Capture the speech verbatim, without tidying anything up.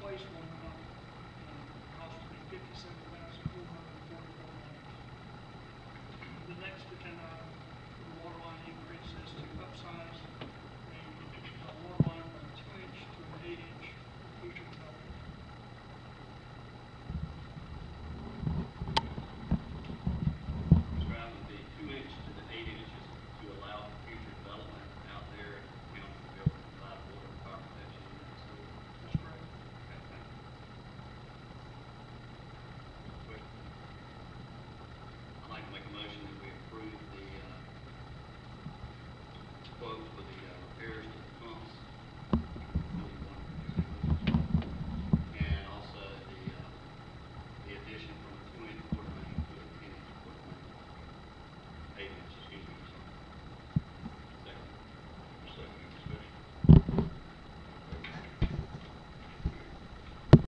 replace one pump, um, cost me fifty-seven thousand four hundred and forty-four dollars. The next agenda item for the water line increase is to upsize